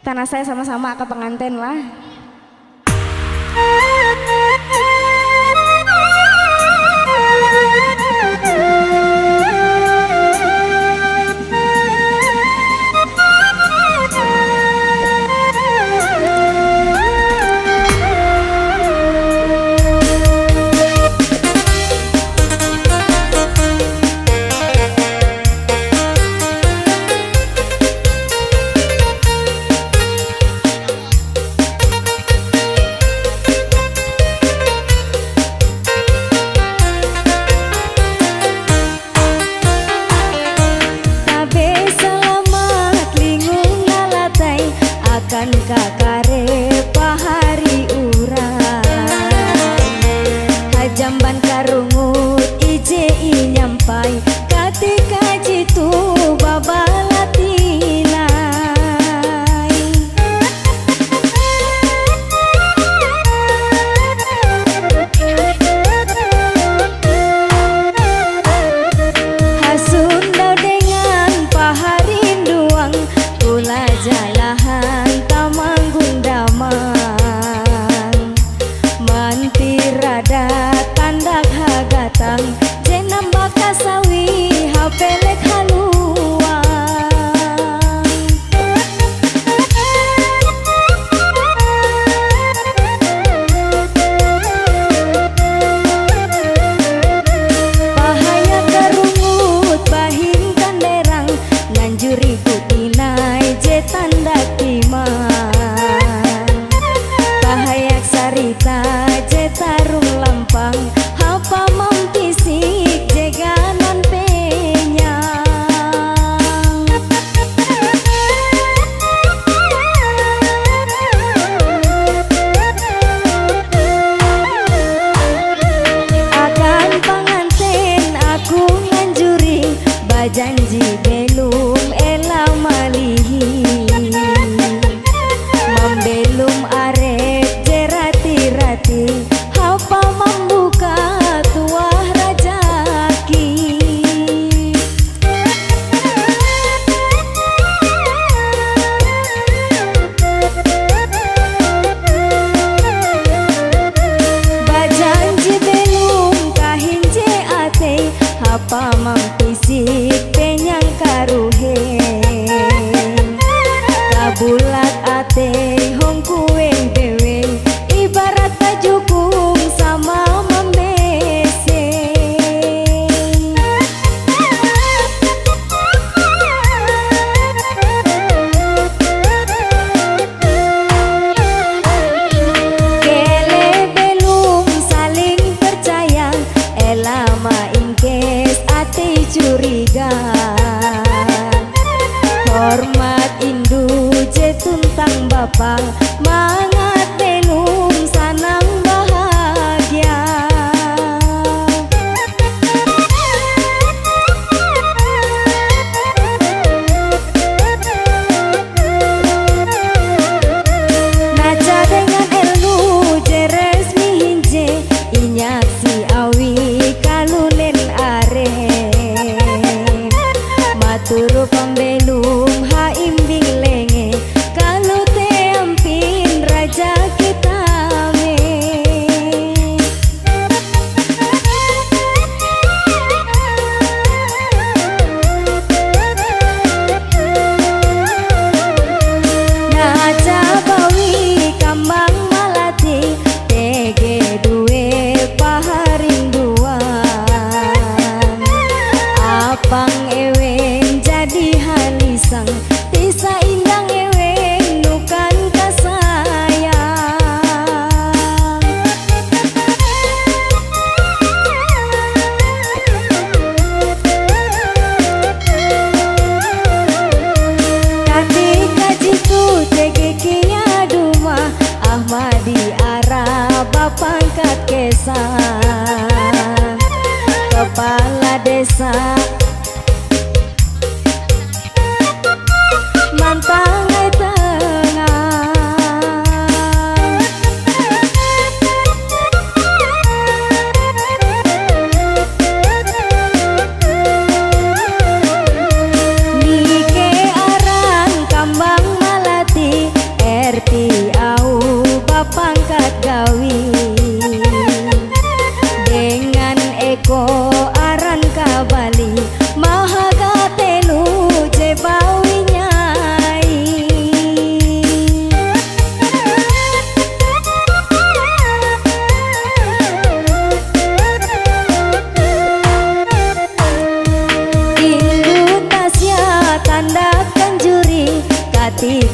Tanah saya sama-sama ke pengantin lah. Kan kakare pahari urang hajamban karungut ije nyampai ketika jitu babalatinai hasundau dengan paharin duang kula jalahan Tamanggung damang mantirada tandak hagatang jenam bakasawi hapelek haluang pahaya karungut bahin kanderang nanjuri kutinai jetandak tarung lampang hapa mampisik jeganan penyang akan panganten aku nganjuri bajanji belum elah malihi membelum arek jerati-rati apa membuka tuah rajaki bajanji belum kahinje ate apa mampisik penyang karuhen kabulat ate hong kueng deweng ibarat bajukung sama membeseng kele belum saling percaya elama ingkes ati curiga hormat indu jetuntang bapa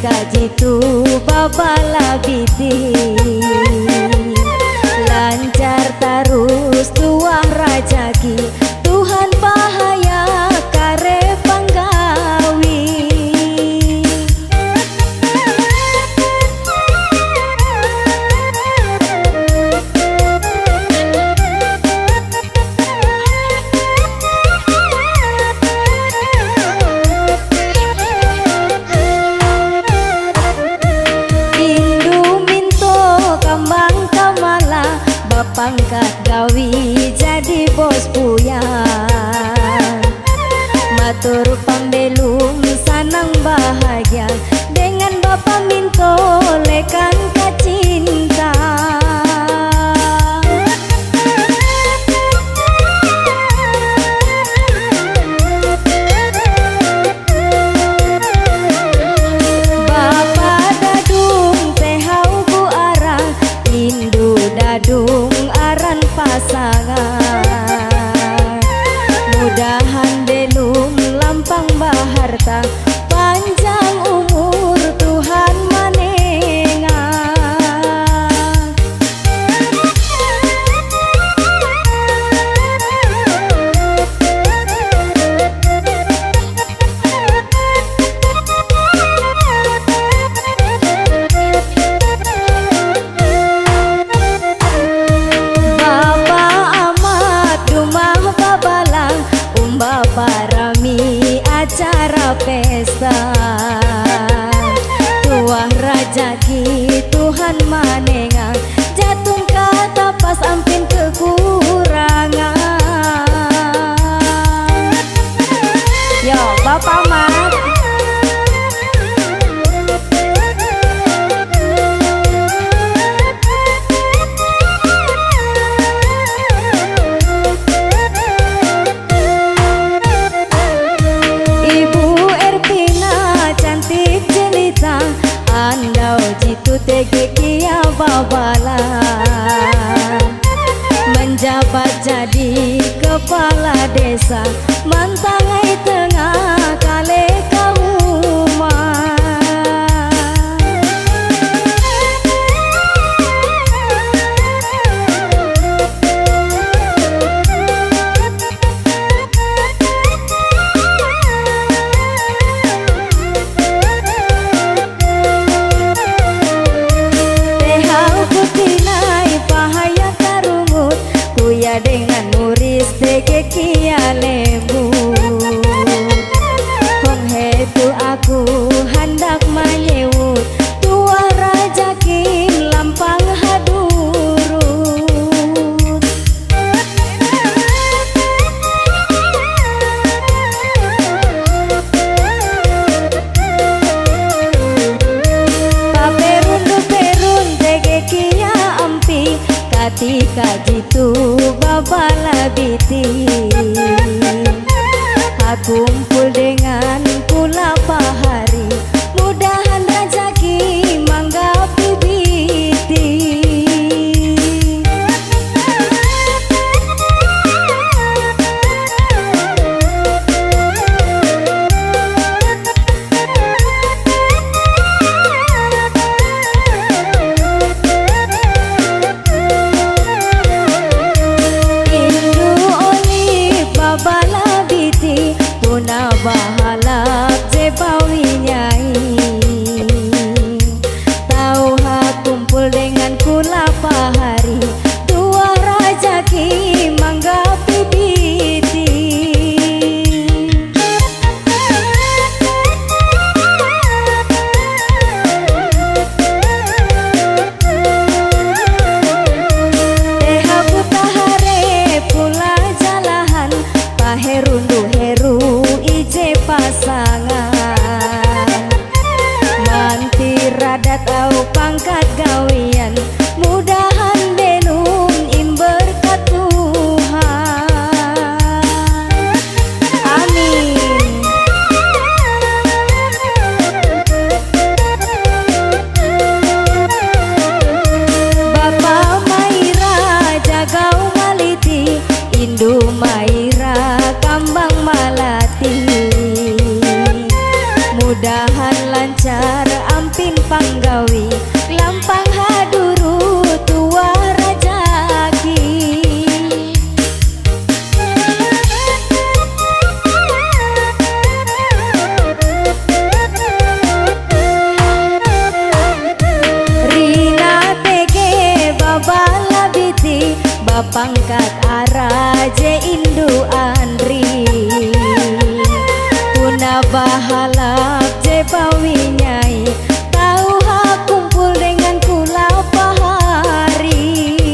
kajitu babala biti lancar tarus tuah rajaki Tuhan bahaya kare panggawi pangkat gawi jadi bos puya matur pambelum sanang bahagia dengan Bapak Minto lekan kacinta Bapak dadung tehau bu arah Indu dadung pasangan mudahan belum lampang baharta panjang umur Tuhan manengan parami acara pesta tuah rajaki Tuhan manengan jatuh kata pas ampin kekurangan yo Bapak Mat andau jitu tege kia babala menjabat jadi kepala desa mantangai tengah kale kauman dengan muris tege kia lembu hong hetu aku hendak menyewut tuah rajaki lampang hadurut paperun perun tege kia ampi katika jitu babala biti kumpul dengan pula pahari mudahan rezeki manggapi biti now ampin panggawi lampang haduru tua rajaki. Rina tege babala biti bapangkat araje indu andri puna bahalap je bawi nyai tahu hak kumpul dengan kula pahari.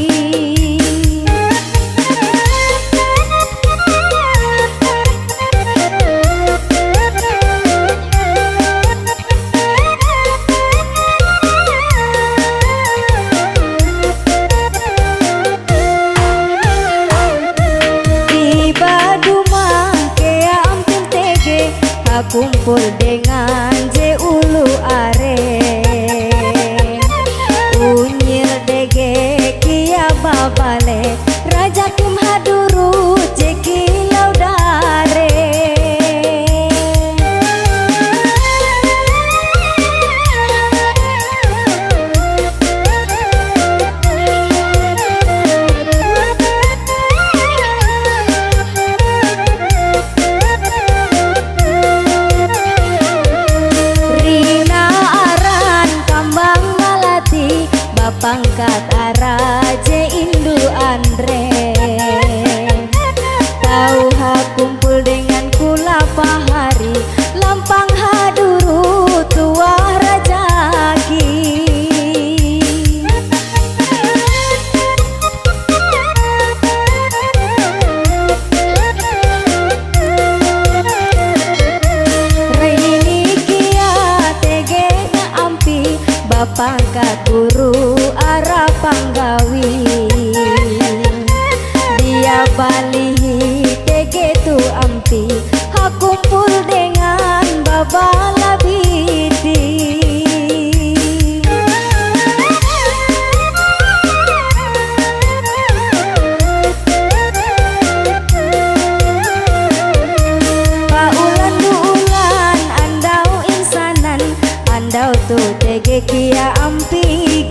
Kumpul dengan je ulu are unyil dege kia babale raja kim haduru je kilau dare. Pangkat araje indu andre tahu hak kumpul dengan kula pahari lampang haduru tua rajaki. Reini kia tege ampi bapangkat guru ara panggawi dia balihi tege tu ampi hak kumpul dengan babala biti. Paulan dulan andau insanan andau tu tege kia ampi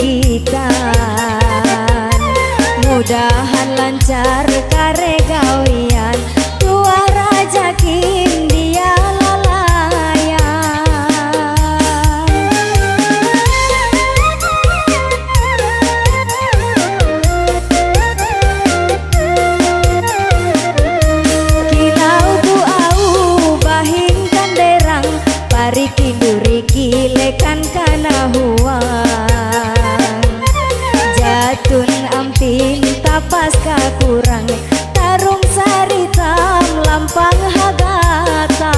gitan mudahan lancar kare gawian tua rajakin dia lalayan. Kilau tu au bahin kanderang pariki duriki lekan kana huang jatun ampin tapas kakurang tarung saritam lampang hagata.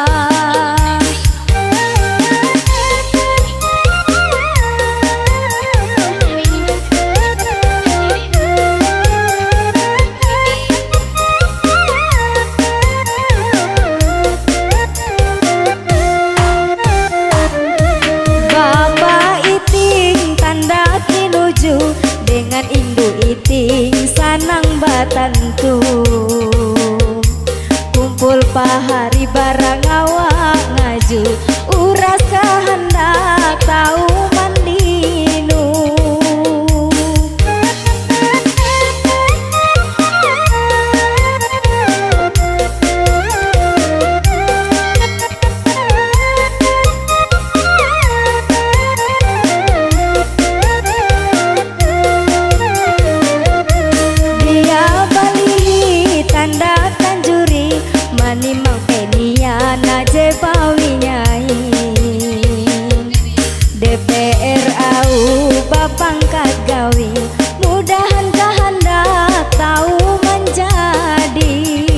Dengan indu iting sanang batantu kumpul pahari barang awak ngaju uras kehendak tahu mandinu. Manimang penia naje bawi nyai DPR au bapangkat gawi mudahan kehendak tahu menjadi.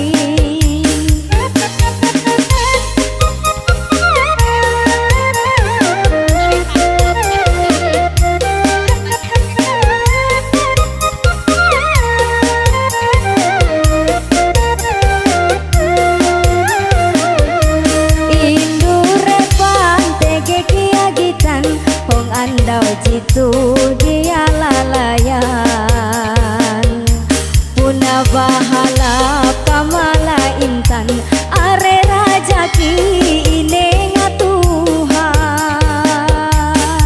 Andau jitu dia lalayan puna bahala kamala intan are rajaki ine ngatuhan.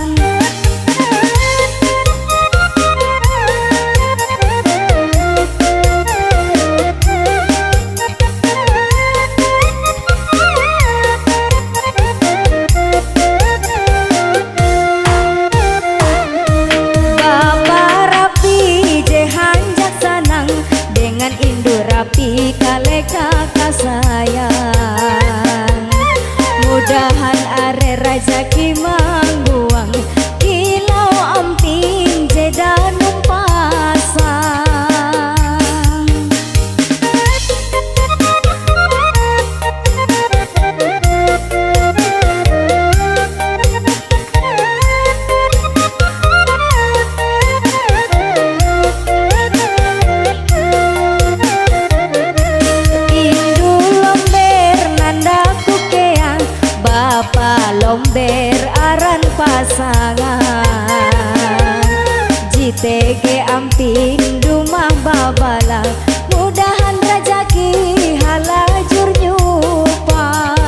pasangan. JTG ampin dumah babala, mudahan rajaki halajur nyupa.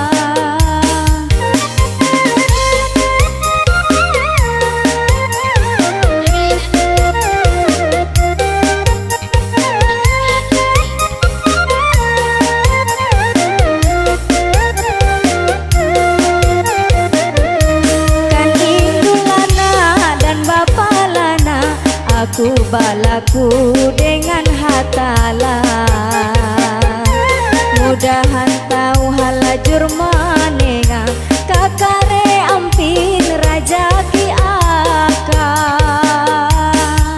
Aku balaku dengan hatala, mudahan tahu halajur manenga, kakare ampin rajaki akan.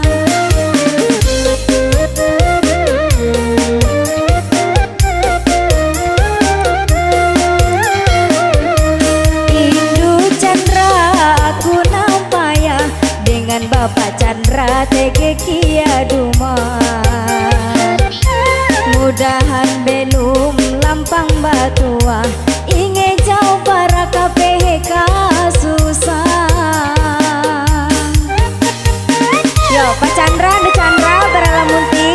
Indu Chandra aku nampaya dengan Bapak Chandra TG Kia Duman, mudahan belum lampang batua, inge jauh para KPK susah. Yo Pak Chandra, ada Chandra beralamunti.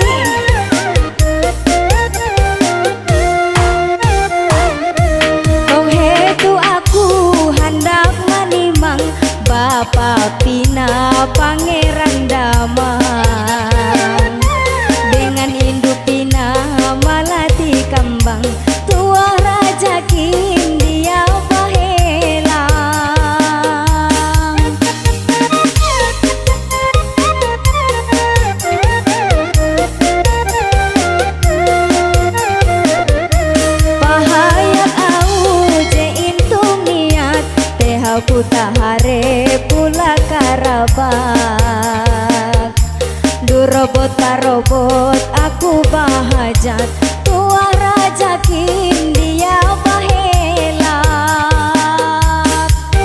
Oh hetu aku hendak menimang Bapak Pina Pangeran Damang, dengan Indu Pina Malati Kambang, tua Raja Kindia Pahelang. Pahayat au je intung niat, tehaku tahare pula karabak, durobot parobot aku bahajat, tua Raja Kindia Pahelang.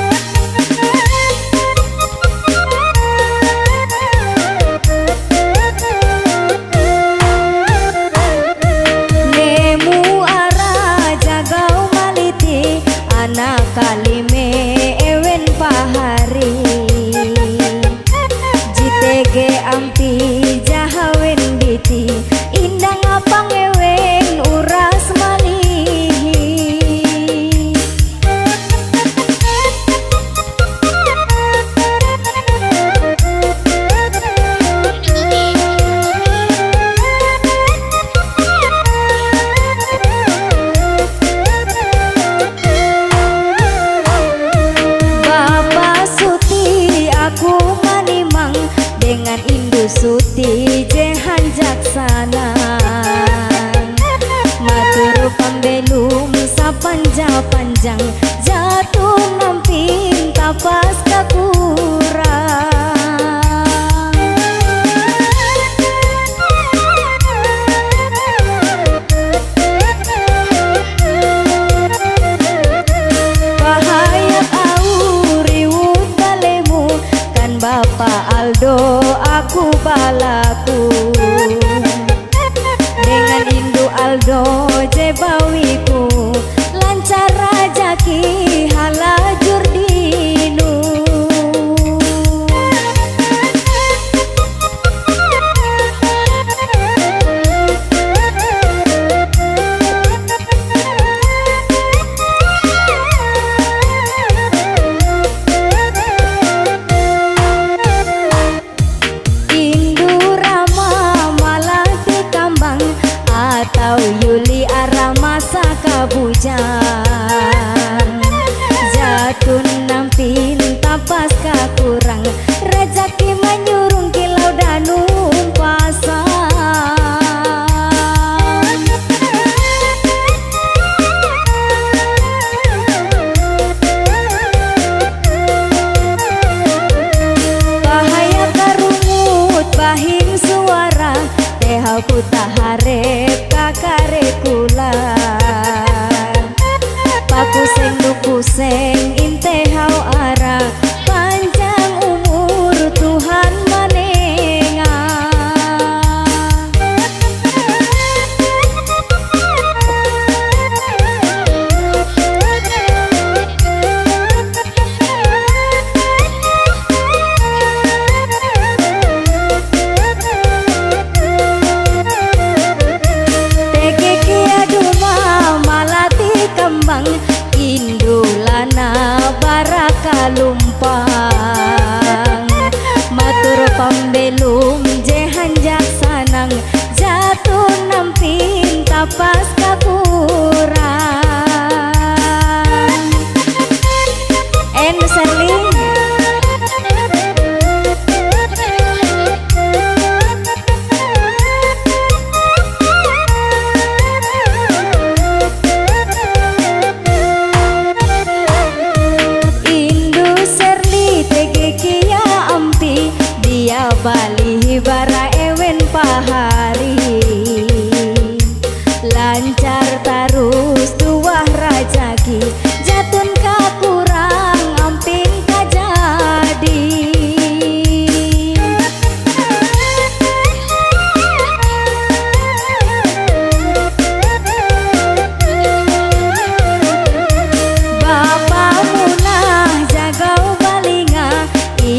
Nemu arah jagau maliti, anak kalime ewen pahari, JTG ampi jahawen biti, indang apang ewen uras malihi. Bapak Suti aku manimang, dengan Indu Suti jehan jaksana, matur pambelum sapanjang-panjang, jatuh namping tapas kakurang. Pahayat au riwut balemu, kan Bapak Aldo aku balaku, dengan Indu Aldo jebawiku, lancar rajaki halajur dinu. Atau Yuli Aramasa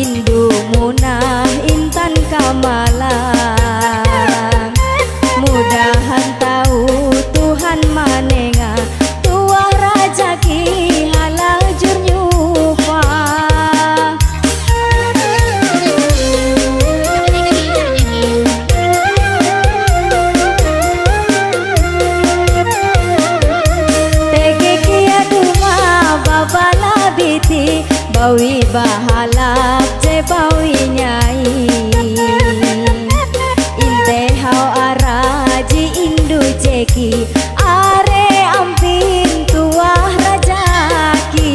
Indu Munah Intan Kamalang. Mudahan tahu Tuhan manenga tuah rajaki halajur nyupa. Tege kia duma babala biti bawi bahalap je bawi nyai. Inte hau araji Indu ceki are ampin tuah rajaki.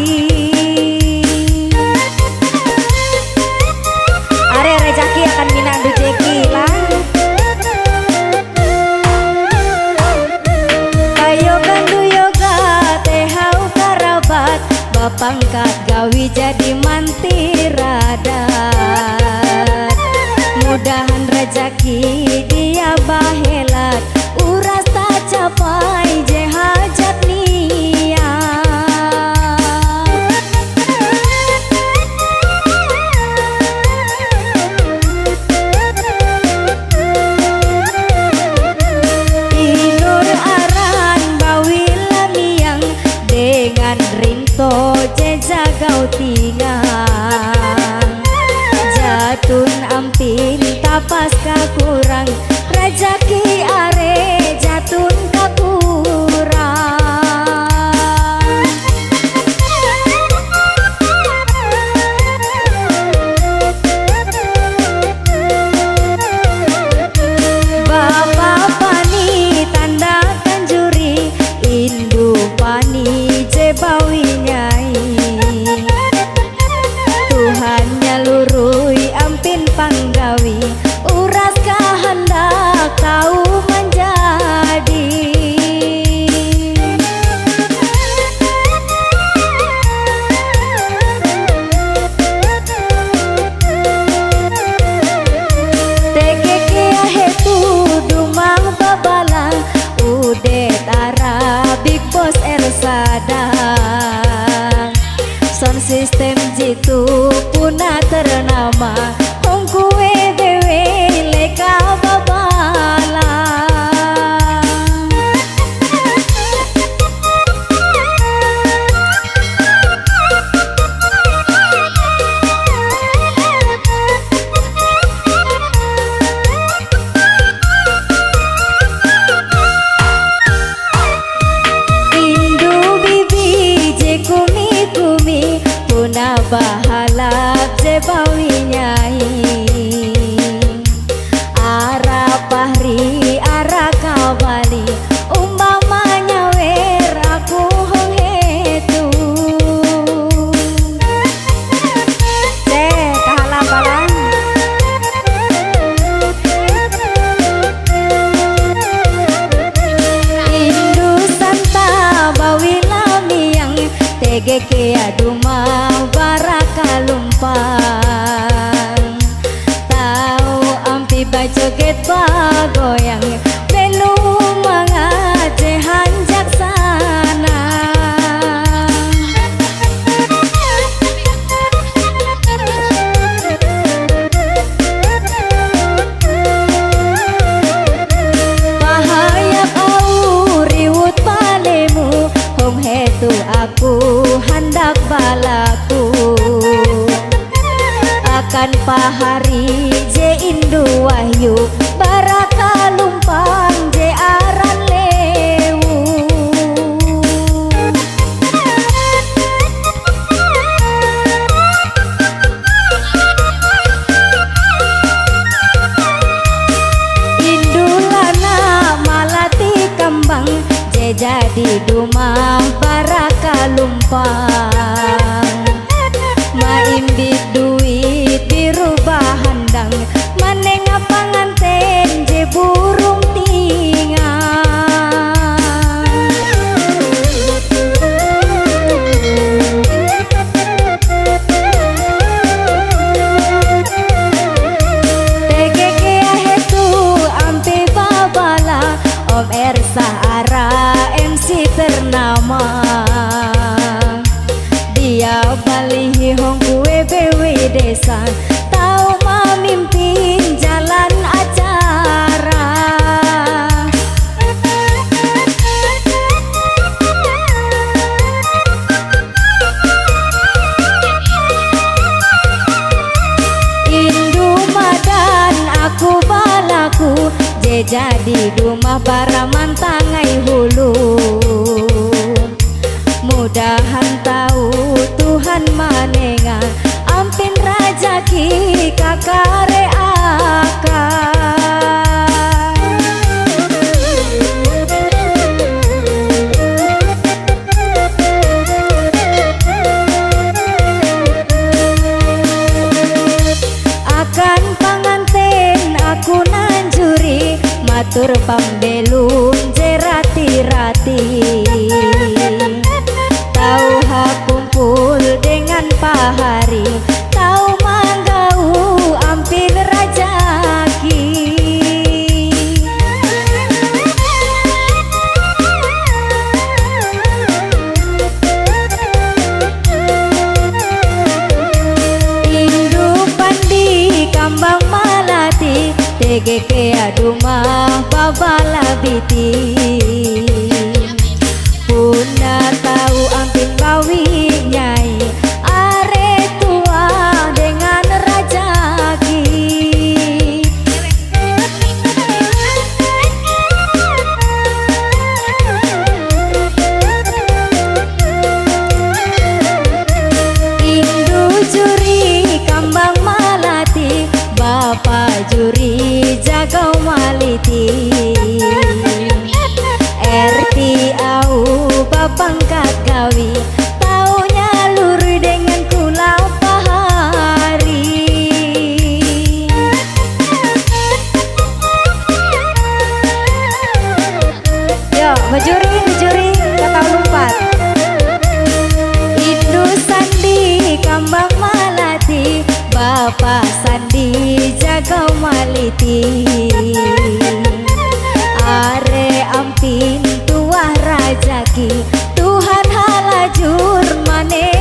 Are rajaki akan minandu ceki lah. Kayo gandu yoga teh hau karabat bapangkat gawi jadi mantir radat. Mudahan rezeki dia bahelat uras tak capai je hajat niat. Inur aran bawi lamiang dengan rinto je jagau tingang. Jatun ampin tapas kakurang rajaki are jatun kakurang. Bapak pani tanda kanjuri Indu pani je bawi nyai. Tuhan nyalurui ampin panggawi uras kehendak kau menjadi. Tege kia hetu dumang babala udet Arab Big Boss Ersadang. Sound system jitu punah ternama hong kue bewe leka babala. Indu bibi je kumi kumi punah bahalap je bawi nyai. Ara pahri ara kawali umpamanya wer aku hong hetu. Kahalapalan Indu santa bawi lamiang tege kea dumah baraka lumpang. Tahu ampi bajoget bagoyang belu mangaje hanjak sana. Bahaya kau riwut palemu hong hetu aku hendak balaku. Akan pahari je Indu wahyu baraka lumpang je aran lewu. Indu lana malati kembang je jadi dumah baraka lumpang. Maimbit duit dirubah handang manenga panganten je burung tingang. Tege kea hetu ampe babala Om Ersa Ara MC ternama. Dia balihi hong kue bewe desa dekan, tahu memimpin jalan acara. Indumadan aku balaku, jadi rumah para mantangai hulu. Mudahan tahu Tuhan manenga, ampin rajaki kakare akan. Akan panganten aku nanjuri, matur pambelum jerati-rati. Tahu kumpul dengan pahari, tahu manggau ampin rajaki. Indupan di kambang malati, tegeke adumah babalabiti. Puna tahu ampin bawi nyai, are tua dengan rajaki. Indu juri kambang malati, bapak juri jagau maliti. RT au bapangkat gawi, taunya lur dengan kula pahari. Yo, bejuri kata lumpat. Indu sandi kambang malati, bapak sandi jaga maliti. Are ampin tuah rajaki, Tuhan halajur mane